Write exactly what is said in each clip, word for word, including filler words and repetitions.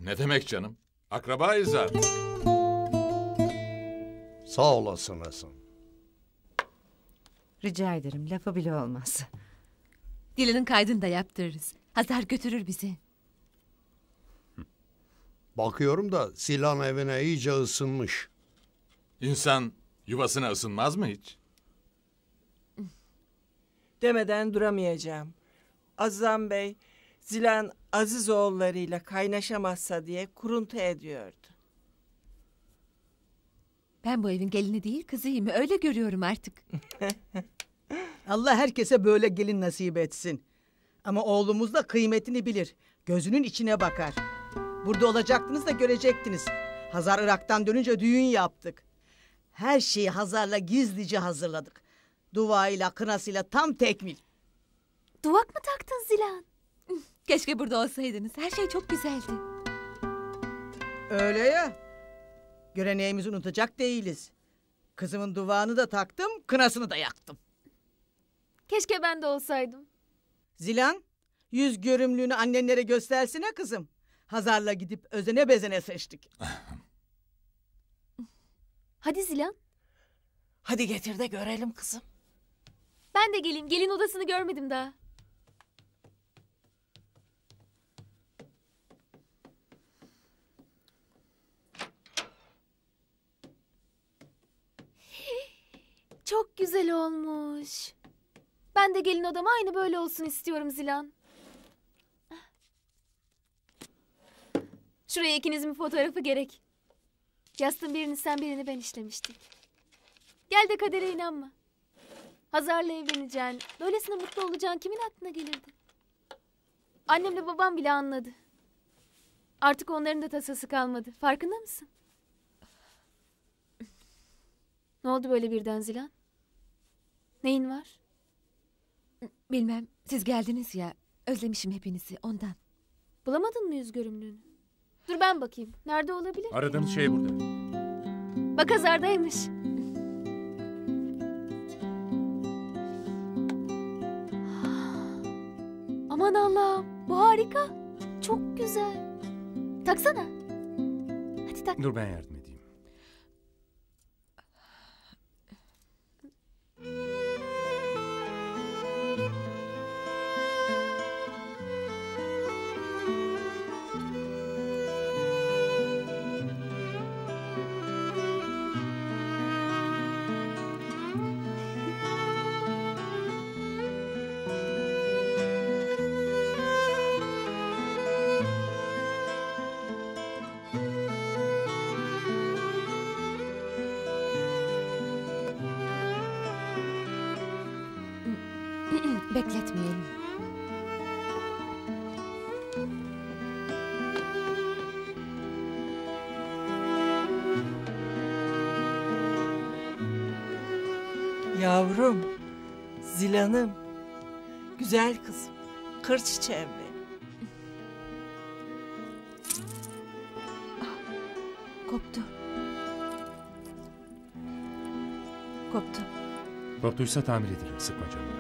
Ne demek canım? Akrabayız zaten. Sağ olasın Hasan. Rica ederim, lafı bile olmaz. Dilan'ın kaydını da yaptırırız. Hazar götürür bizi. Bakıyorum da Zilan evine iyice ısınmış. İnsan yuvasına ısınmaz mı hiç? Demeden duramayacağım. Azam Bey, Zilan Azizoğulları'yla kaynaşamazsa diye kuruntu ediyordu. Ben bu evin gelini değil kızıyım. Öyle görüyorum artık. Allah herkese böyle gelin nasip etsin. Ama oğlumuz da kıymetini bilir. Gözünün içine bakar. Burada olacaktınız da görecektiniz. Hazar Irak'tan dönünce düğün yaptık. Her şeyi Hazar'la gizlice hazırladık. Duayla, kınasıyla tam tekmil. Duvak mı taktın Zilan? Keşke burada olsaydınız. Her şey çok güzeldi. Öyle ya. Göreneğimizi unutacak değiliz. Kızımın duvağını da taktım, kınasını da yaktım. Keşke ben de olsaydım. Zilan, yüz görümlüğünü annenlere göstersene kızım. Hazar'la gidip özene bezene seçtik. Hadi Zilan. Hadi getir de görelim kızım. Ben de geleyim. Gelin odasını görmedim daha. Çok güzel olmuş. Ben de gelin odam aynı böyle olsun istiyorum Zilan. Şuraya ikinizin fotoğrafı gerek. Yastığın birini sen birini ben işlemiştik. Gel de kadere inanma. Hazar'la evleneceksin. Böylesine mutlu olacaksın kimin aklına gelirdi? Annemle babam bile anladı. Artık onların da tasası kalmadı. Farkında mısın? Ne oldu böyle birden Zilan? Neyin var? Bilmem. Siz geldiniz ya. Özlemişim hepinizi ondan. Bulamadın mı yüz görümlüğünü? Dur ben bakayım. Nerede olabilir? Aradığımız şey burada. Bak Hazar'daymış. Aman Allah'ım. Bu harika. Çok güzel. Taksana. Hadi tak. Dur ben yardım edeyim. Bekletmeyelim. Yavrum, Zilan'ım, güzel kızım, kır çiçeğim benim. Koptu. Koptu. Koptuysa tamir ederim, sıkma canını.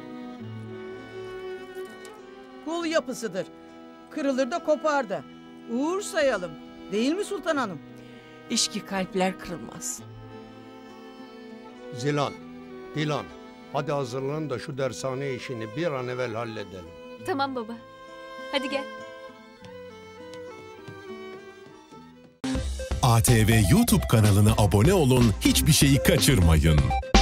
Kul yapısıdır. Kırılır da kopar da. Uğur sayalım. Değil mi Sultan Hanım? İş ki kalpler kırılmaz. Zilan, Dilan, hadi hazırlanın da şu dershane işini bir an evvel halledelim. Tamam baba. Hadi gel. A T V YouTube kanalına abone olun, hiçbir şeyi kaçırmayın.